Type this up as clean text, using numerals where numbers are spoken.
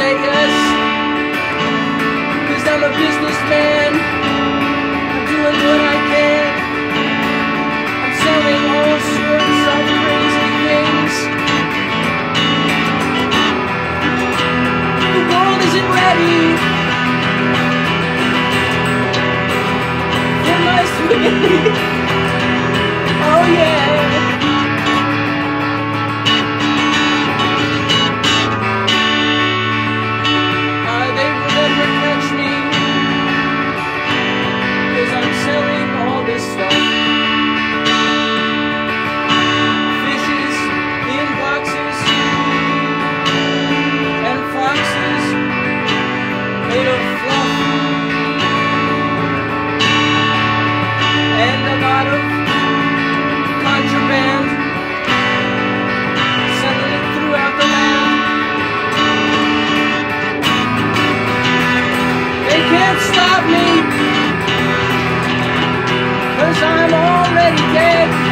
say yes, 'cause I'm a businessman. I'm doing what I can. I'm selling all sorts of crazy things. The world isn't ready for my spaghetti. Oh yeah. They will never catch me, 'cause I'm selling all this stuff. Fishes in boxes and foxes made of fluff and a lot of contraband, selling it throughout the land. They can't stop me, 'cause I'm already dead.